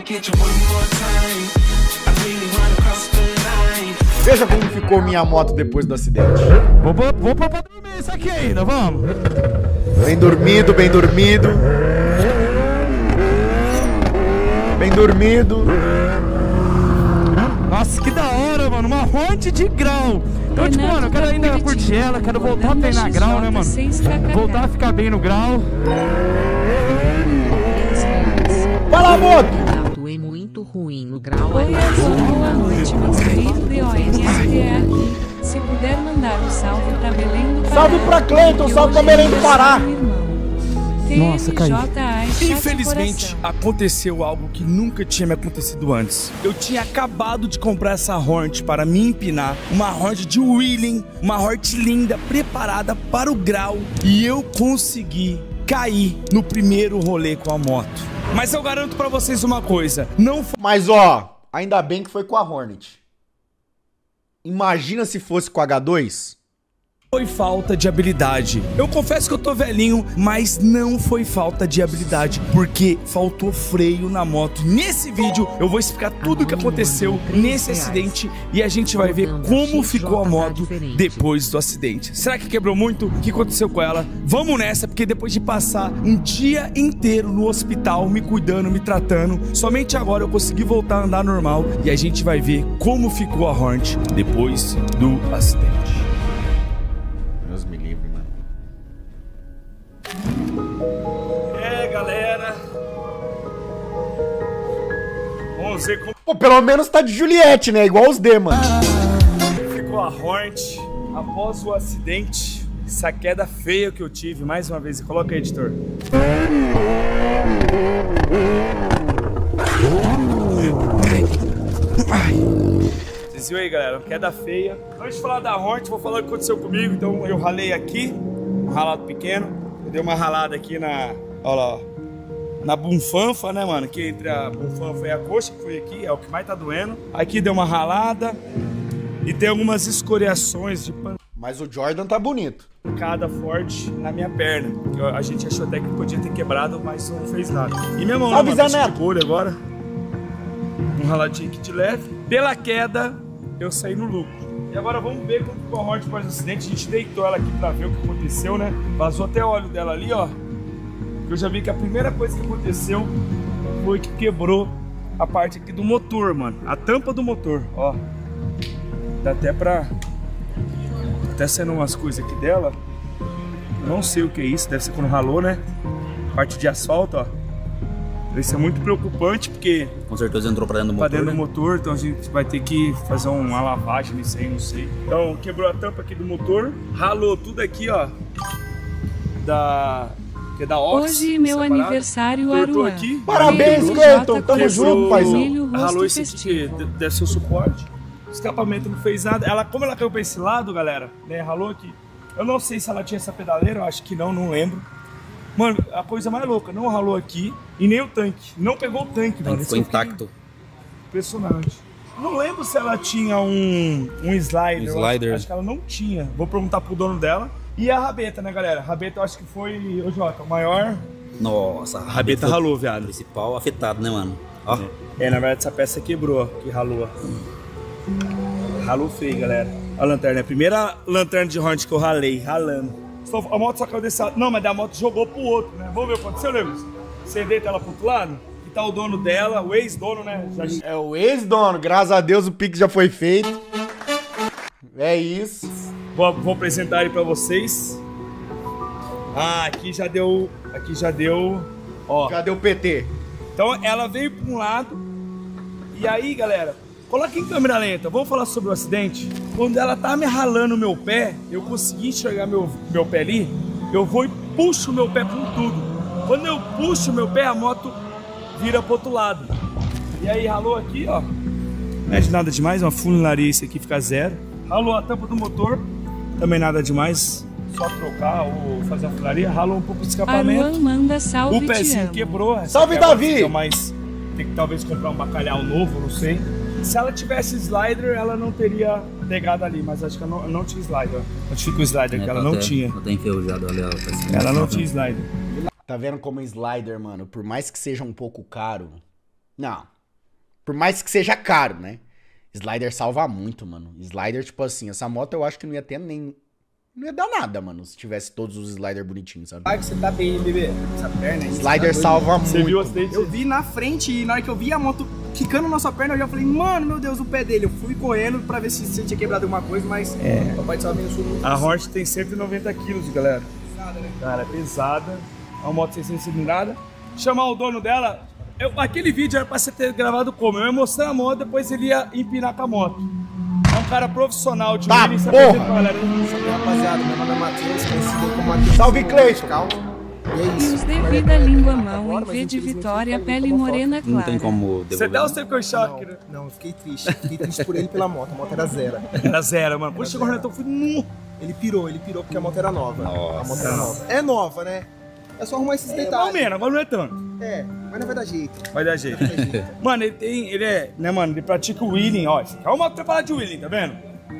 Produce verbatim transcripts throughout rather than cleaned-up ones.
Veja como ficou minha moto depois do acidente. Vou, vou, vou pra dormir isso aqui ainda, vamos. Bem dormido, bem dormido. Bem dormido. Nossa, que da hora, mano. Uma Hornet de grau. Então, tipo, mano, eu quero ainda curtir ela, quero voltar a treinar grau, né, mano? Voltar a ficar bem no grau. Fala, moto! É muito ruim no grau. Oi, Azul, boa noite, meu querido D O N S T aqui. Se puder mandar um salve pra Belém do Pará. Salve pra Cleiton, salve pra Belém do Pará. Nossa, caiu. Infelizmente, aconteceu algo que nunca tinha me acontecido antes. Eu tinha acabado de comprar essa Hornet para me empinar. Uma Hornet de wheeling, uma Hornet linda, preparada para o grau. E eu consegui cair no primeiro rolê com a moto. Mas eu garanto pra vocês uma coisa, não foi... Mas ó, ainda bem que foi com a Hornet. Imagina se fosse com a H dois. Foi falta de habilidade. Eu confesso que eu tô velhinho, mas não foi falta de habilidade, porque faltou freio na moto. Nesse vídeo eu vou explicar tudo o que aconteceu nesse acidente e a gente vai ver como ficou a moto depois do acidente. Será que quebrou muito? O que aconteceu com ela? Vamos nessa, porque depois de passar um dia inteiro no hospital, me cuidando, me tratando, somente agora eu consegui voltar a andar normal e a gente vai ver como ficou a Hornet depois do acidente. Deus me livre, mano. É, galera. Vamos ver como Pô, pelo menos tá de Juliette, né? Igual os D, mano. ficou a Hornet após o acidente. Essa queda feia que eu tive, mais uma vez. Coloca aí, editor. Vocês viram aí, galera? Queda feia. Antes de falar da Hornet, vou falar o que aconteceu comigo. Então, eu ralei aqui, um ralado pequeno. Eu dei uma ralada aqui na... Olha lá, ó. Na bunfanfa, né, mano? Que entre a bunfanfa e a coxa, que foi aqui, é o que mais tá doendo. Aqui deu uma ralada. E tem algumas escoriações de Mas o Jordan tá bonito. pancada forte na minha perna. Que a gente achou até que podia ter quebrado, mas não fez nada. E minha mão, Salve, né, mano? Zé Neto. Olho agora. Um raladinho aqui de leve. Pela queda, eu saí no lucro. E agora vamos ver como ficou a Hornet após o acidente. A gente deitou ela aqui pra ver o que aconteceu, né? Vazou até o óleo dela ali, ó. Eu já vi que a primeira coisa que aconteceu foi que quebrou a parte aqui do motor, mano. A tampa do motor, ó. Dá até pra... Até saindo umas coisas aqui dela. Não sei o que é isso, deve ser quando ralou, né? Parte de asfalto, ó. Isso é muito preocupante porque... Com certeza entrou pra dentro do pra motor, dentro né? do motor, então a gente vai ter que fazer uma lavagem nisso aí, não sei. Então quebrou a tampa aqui do motor, ralou tudo aqui, ó. Da... Que é da Ox. Hoje meu separado. aniversário, Cortou Aruan. aqui. Parabéns, Quebrou. Cleiton. Tamo Quebrou. junto, paizão. Milho, rosto Ralou esse aqui, festivo. que deve ser o suporte. O escapamento não fez nada. Ela, como ela caiu pra esse lado, galera, né, ralou aqui. Eu não sei se ela tinha essa pedaleira, eu acho que não, não lembro. Mano, a coisa mais louca, não ralou aqui e nem o tanque. Não pegou o tanque, mano. Ficou Isso eu fiquei intacto. Impressionante. Não lembro se ela tinha um, um slider. Um Eu slider. Acho, acho que ela não tinha. Vou perguntar pro dono dela. E a rabeta, né, galera? A rabeta eu acho que foi, ô Jota, o maior. Nossa, a rabeta foi ralou, viado. o principal afetado, né, mano? Ó. É, na verdade essa peça quebrou, ó, que ralou. Ó. Ralou feio, galera. A lanterna, é a primeira lanterna de Hornet que eu ralei, ralando. Só, a moto só caiu desse lado. Não, mas a moto jogou pro outro, né? Vamos ver o que aconteceu, Lewis? Você deita ela pro outro lado? E tá o dono dela, o ex-dono, né? Já... É o ex-dono. Graças a Deus o Pix já foi feito. É isso. Vou, vou apresentar ele pra vocês. Ah, aqui já deu... Aqui já deu... Ó. Já deu P T. Então ela veio para um lado. E aí, galera, coloca em câmera lenta. Vamos falar sobre o acidente. Quando ela tá me ralando o meu pé, eu consegui enxergar meu, meu pé ali. Eu vou e puxo o meu pé com tudo. Quando eu puxo o meu pé, a moto vira pro outro lado. E aí ralou aqui, ó. Não é de nada demais, uma funilaria, isso aqui fica zero. Ralou a tampa do motor, também nada demais. Só trocar ou fazer a funilaria. Ralou um pouco do escapamento. Aruan manda salve, O pezinho te amo. quebrou. essa Salve, aqui é uma Davi! fica mais... Tem que talvez comprar um bacalhau novo, não sei. Se ela tivesse slider, ela não teria pegado ali. Mas acho que ela não, não tinha slider. Onde fica o slider? É, que ela tá não até- tinha. Tá até enferrujado, olha. Ela, tá assim, Ela não tá tinha vendo? slider. Tá vendo como slider, mano? Por mais que seja um pouco caro. Não. Por mais que seja caro, né? Slider salva muito, mano. Slider, tipo assim, essa moto eu acho que não ia ter nem... Não ia dar nada, mano, se tivesse todos os sliders bonitinhos, sabe? Ai, que você tá bem, bebê. Essa perna aí. Slider salva muito. Você viu o acidente? Eu vi na frente e na hora que eu vi a moto quicando na nossa perna, eu já falei, mano, meu Deus, o pé dele. Eu fui correndo pra ver se você tinha quebrado alguma coisa, mas é. Papai do céu abençoou muito. A Hornet tem cento e noventa quilos, galera. Pesada, né? Cara, Cara, é pesada. É uma moto seiscentos cilindrada. Chamar o dono dela... Eu, aquele vídeo era pra você ter gravado como? Eu ia mostrar a moto, depois ele ia empinar com a moto. É um cara profissional de Tá, Williams, porra! apresenta pra galera. salve, rapaziada. Meu nome é Matheus, conhecido como Matheus. Salve, Cleiton! E é E isso. os devida língua mão, em V de Vitória, pele morena Não tem clara. como Você devolver. dá o tempo que eu choque, né? Não, eu fiquei triste. Fiquei triste por ele e pela moto. A moto era zero. Era zero, mano. Quando chegou o Renatão, eu fui... "Nu". Ele pirou, ele pirou porque a moto era nova. Nossa. A moto era nova. É nova, né? É só arrumar esses Mais ou detalhes. menos, agora não é tanto. É, mas não vai dar jeito. Vai dar jeito. Mano, ele tem... Ele é... Né, mano? Ele pratica o wheeling, ó. É uma moto preparada de wheeling, tá vendo?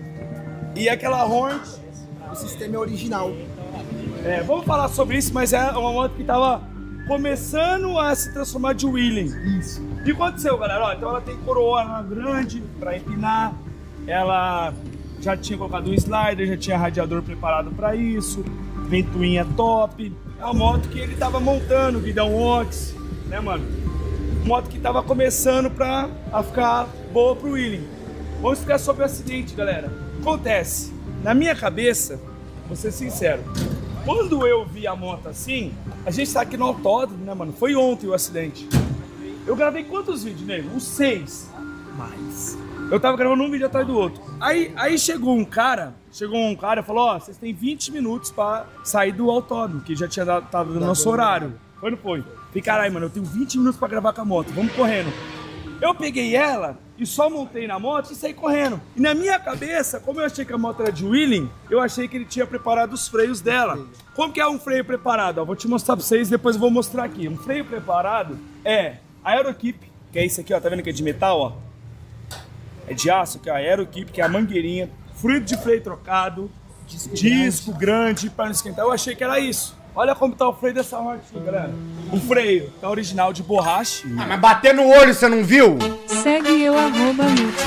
E aquela Hornet... O sistema é original. É, vamos falar sobre isso, mas é uma moto que tava começando a se transformar de wheeling. Isso. O que aconteceu, galera? Ó, então ela tem coroa grande pra empinar, ela já tinha colocado um slider, já tinha radiador preparado pra isso, ventoinha top. É uma moto que ele tava montando, guidão Ox, né, mano? Moto que tava começando pra a ficar boa pro wheeling. Vamos ficar sobre o acidente, galera. Acontece, na minha cabeça, vou ser sincero, quando eu vi a moto assim, a gente tá aqui no autódromo, né, mano? Foi ontem o acidente. Eu gravei quantos vídeos, nego? Uns seis. Mas... Eu tava gravando um vídeo atrás do outro. Aí, aí chegou um cara, chegou um cara e falou, ó, vocês têm vinte minutos pra sair do autódromo, que já tinha dado, tava dando nosso horário. Foi ou não foi? Falei, caralho, mano, eu tenho vinte minutos pra gravar com a moto, vamos correndo. Eu peguei ela e só montei na moto e saí correndo. E na minha cabeça, como eu achei que a moto era de wheeling, eu achei que ele tinha preparado os freios dela. Como que é um freio preparado? Ó, vou te mostrar pra vocês, depois eu vou mostrar aqui. Um freio preparado é a Aerokeep, que é isso aqui, ó, tá vendo que é de metal, ó? É de aço, que é a Aerokeep, que é a mangueirinha, fluido de freio trocado, disco, disco grande para não esquentar. Eu achei que era isso. Olha como tá o freio dessa Hornet aqui, galera. O freio tá original de borracha. Ah, mas bater no olho, você não viu? Segue eu, arroba Lute.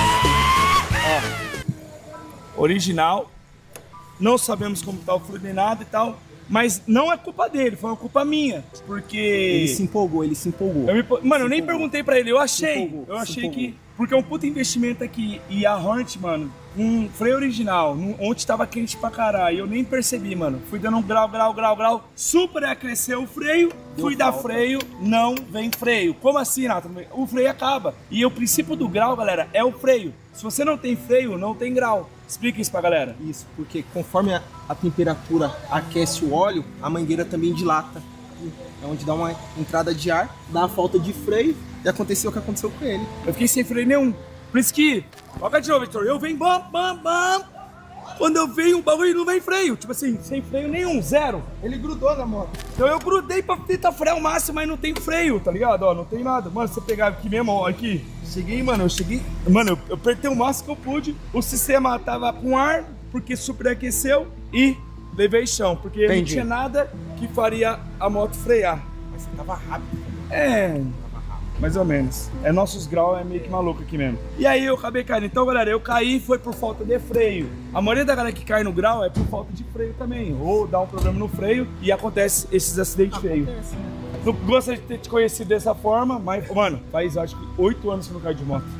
Original. Não sabemos como tá o fluido nem nada e tal. Mas não é culpa dele, foi uma culpa minha. Porque... Ele se empolgou, ele se empolgou. Eu me... Mano, eu nem empolgou. perguntei pra ele, eu achei. empolgou, Eu se achei empolgou. que... Porque é um puta investimento aqui. E a Hornet, mano, um freio original, num- onde tava quente pra caralho. Eu nem percebi, mano. Fui dando um grau, grau, grau, grau. Super acresceu o freio. Deu fui dar falta. freio, não vem freio. Como assim, Nathan? O freio acaba. E o princípio do grau, galera, é o freio. Se você não tem freio, não tem grau. Explica isso pra galera. Isso, porque conforme a, a temperatura aquece o óleo, a mangueira também dilata. É onde dá uma entrada de ar, dá a falta de freio e aconteceu o que aconteceu com ele. Eu fiquei sem freio nenhum. Por isso que... Toca de novo, Victor. Eu venho bam, bam, bam. Quando eu venho, o bagulho não vem freio. Tipo assim, sem freio nenhum, zero. Ele grudou na moto. Então eu grudei pra tentar frear o máximo, mas não tem freio, tá ligado? Ó, não tem nada. Mano, você pegar aqui mesmo, ó, aqui. Cheguei, mano, eu cheguei... Mano, eu, eu apertei o máximo que eu pude. O sistema tava com ar, porque superaqueceu. E levei chão, porque não Entendi. tinha nada que faria a moto frear. Mas você tava rápido. É... Mais ou menos. É, nossos graus é meio que maluco aqui mesmo. E aí eu acabei caindo. Então, galera, eu caí foi por falta de freio. A maioria da galera que cai no grau é por falta de freio também. Ou dá um problema no freio e acontece esses acidentes feios. Acontece, né? Eu gostaria de ter te conhecido dessa forma, mas, mano, faz acho que oito anos que eu não caio de moto.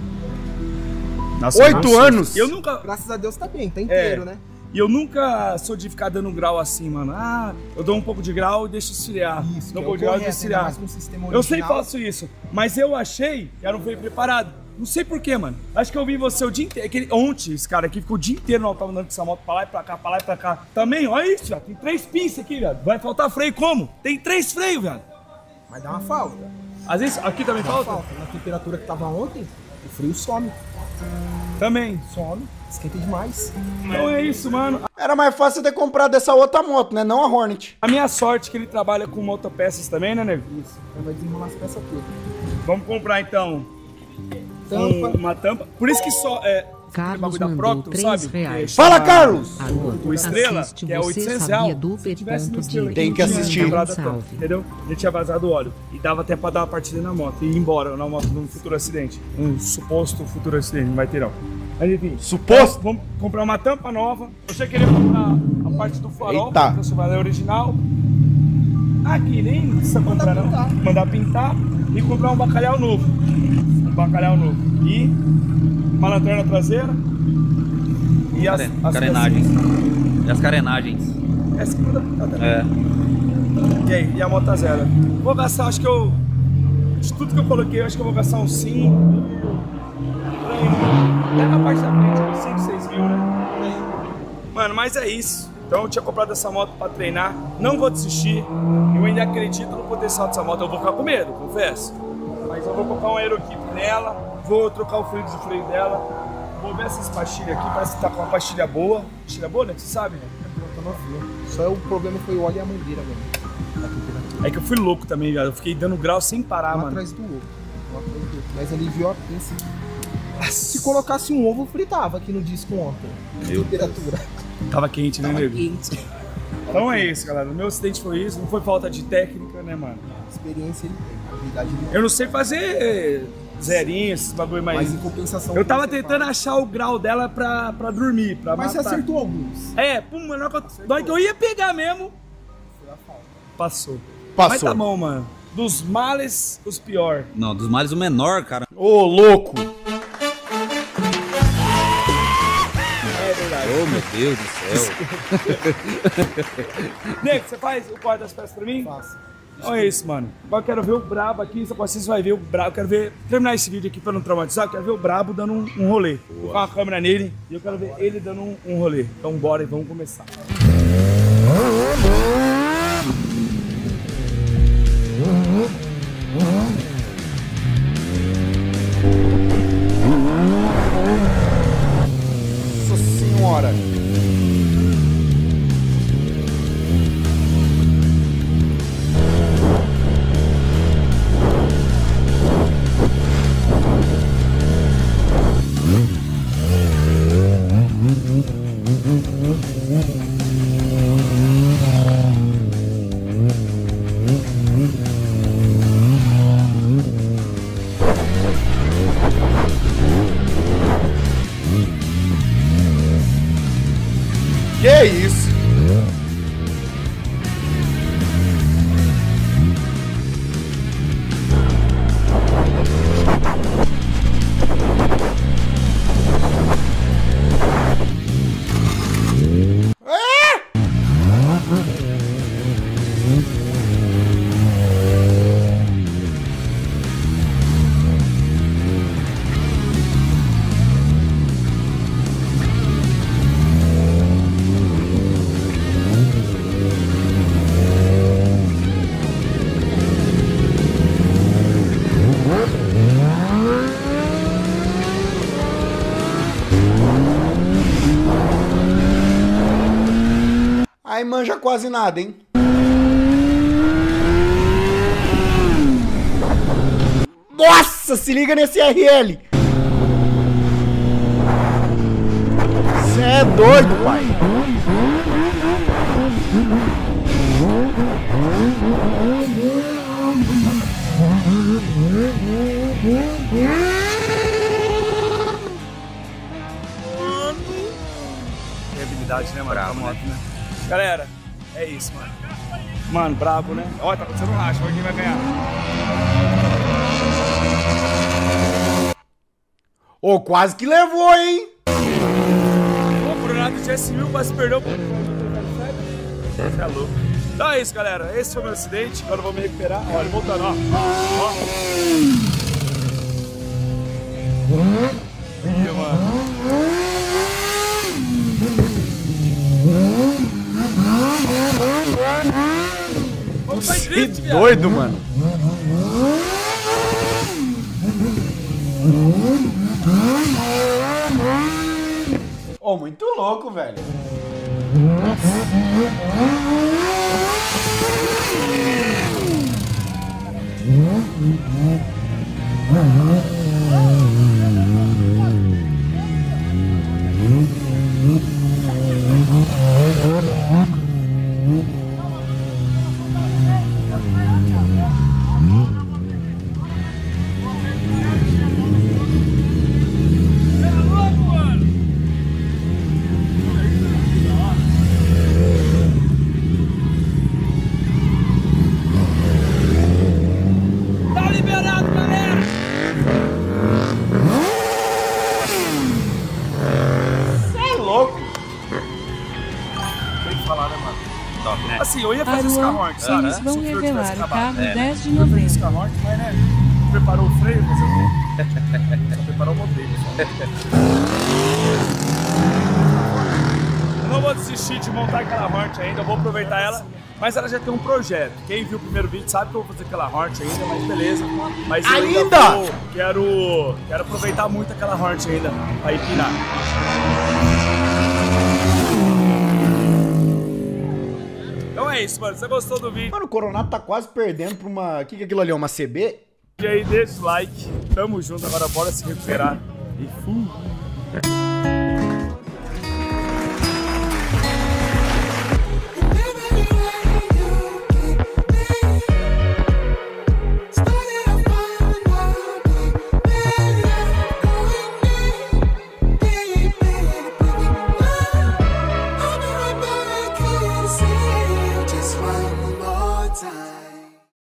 Nossa, Oito nossa. anos? Eu nunca. Graças a Deus tá bem, tá inteiro, É. né? E eu nunca sou de ficar dando grau assim, mano. Ah, eu dou um pouco de grau e deixo esfriar. Isso, dou um que é pouco o de grau e correto, deixo ainda esfriar. mais com o sistema Eu sempre original. faço isso, mas eu achei que era um freio preparado. Não sei porquê, mano. Acho que eu vi você o dia inteiro. Aquele, ontem, esse cara aqui ficou o dia inteiro no autódromo andando com essa moto pra lá e pra cá, pra lá e pra cá. Também, olha isso, velho. Tem três pinças aqui, velho. Vai faltar freio como? Tem três freios, velho. Mas dá uma falta. Às vezes, aqui também Dá uma falta? falta. Na temperatura que tava ontem, o frio some. Também. Some, esquenta demais. Então é isso, mano. Era mais fácil ter comprado essa outra moto, né? Não a Hornet. A minha sorte é que ele trabalha com motopeças também, né, nego? Isso, então vai desenrolar as peças todas. Vamos comprar, então, Tampa. um- uma tampa. Por isso que só é, Carlos da mandou Procton, três sabe? reais. Fala, Carlos! Alô, O Estrela, assiste, que é você oitocentos sabia reais. do Se tivesse no ponto Estrela, de- Tem que assistir. Quebrada Salve. tampa, entendeu? Ele tinha vazado o óleo. E dava até pra dar uma partida na moto e ir embora na moto num futuro acidente. Um suposto futuro acidente, não vai ter não. Mas enfim. Suposto? Vamos comprar uma tampa nova. Eu já queria comprar a parte do farol, Eita. pra transformar ela original. Aqui nem precisa comprar não. Mandar pintar e comprar um bacalhau novo. Um bacalhau novo. E uma lanterna traseira. E as, as Carenagens. E as carenagens. Essa que manda pintar também. É. E aí, e a moto tá zero. Vou gastar, acho que eu. De tudo que eu coloquei, eu acho que eu vou gastar uns cinco. Até na parte da frente, uns cinco, seis mil, né? Mano, mas é isso. Então eu tinha comprado essa moto pra treinar. Não vou desistir. Eu ainda acredito no potencial dessa moto. Eu vou ficar com medo, confesso. Mas eu vou colocar um aeroquip nela. Vou trocar o freio de freio dela. Vou ver essas pastilhas aqui. Parece que tá com uma pastilha boa. Pastilha boa, né? Você sabe, né? Só o problema foi o óleo e a mangueira, mano. É que eu fui louco também, velho. Eu fiquei dando grau sem parar, Um mano. atrás do outro. Um atrás do outro. Mas ele viu a pinça. Se colocasse um ovo, fritava aqui no disco ontem. Meu Temperatura. Tava quente, né, Tava nego? quente. Então é isso, galera. O meu acidente foi isso. Não foi falta de técnica, né, mano? Experiência ele tem, habilidade ele tem. Eu não sei fazer zerinho, esses bagulho mais. Mas em compensação. Eu tava você tentando faz. achar o grau dela pra, pra dormir, pra Mas você matar. acertou alguns. É, pum, mano, na hora que eu, na hora que eu ia pegar mesmo, Foi a falta. passou. Passou. Mas tá bom, mano. Dos males, os pior. Não, dos males o menor, cara. Ô, louco! É verdade. Oh, meu Deus do céu. Nego, você faz o corte das peças pra mim? Faça. Então é isso, mano. Agora eu quero ver o Brabo aqui, só vocês vão ver o Brabo. Eu quero ver, terminar esse vídeo aqui pra não traumatizar, eu quero ver o Brabo dando um, um rolê. Vou colocar uma câmera nele e eu quero ver ele dando um, um rolê. Então bora e vamos começar. Nossa senhora! Que isso? Aí manja quase nada, hein? Nossa, se liga nesse R L! Cê é doido, pai! Tem habilidade, né, mano? Bravo, moto, né? Galera, é isso, mano. Mano, brabo, né? Olha, tá acontecendo um racha, quem vai ganhar? Ô, quase que levou, hein? O Brunato G S mil quase perdeu. Você é louco. Então é isso, galera. Esse foi o meu acidente. Agora eu vou me recuperar. Olha, voltando, ó. Ó. Ih, mano. Vamos fazer Que drift, viado. doido, mano. Ô, muito louco, velho. eu ia fazer esse Aruan, Hornet, sabe? eles vão Se o freio revelar tivesse o acabado. carro É, dez de Eu ia fazer esse novembro. Hornet, mas né, preparou o freio, mas eu só preparou o modelo. Eu não vou desistir de montar aquela Hornet ainda, eu vou aproveitar ela, mas ela já tem um projeto. Quem viu o primeiro vídeo sabe que eu vou fazer aquela Hornet ainda, mas beleza. Mas eu ainda, Ainda? vou, quero, quero aproveitar muito aquela Hornet ainda pra ir pirar. Então é isso, mano. Você gostou do vídeo? Mano, o Coronato tá quase perdendo pra uma... O que que é aquilo ali? Uma C B? E aí, deixa o like. Tamo junto. Agora bora se recuperar. E fui.